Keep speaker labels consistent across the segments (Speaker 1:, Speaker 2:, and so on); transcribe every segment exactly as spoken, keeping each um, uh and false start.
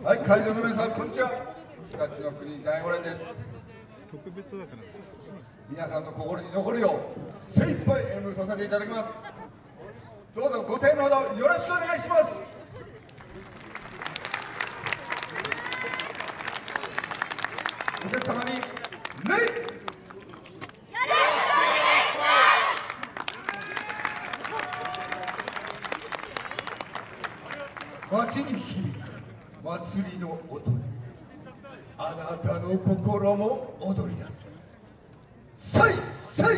Speaker 1: はい、会場の皆さん、こんにちは。日立の国第五連です。
Speaker 2: 特別枠なんですよ。
Speaker 1: 皆さんの心に残るよう精一杯演舞させていただきます。どうぞご声援のほどよろしくお願いします。お客様に礼。街に響く祭りの音にあなたの心も踊り出す。さいさい。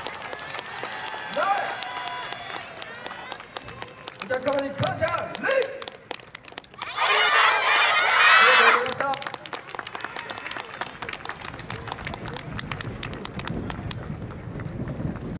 Speaker 1: お客様に感謝礼。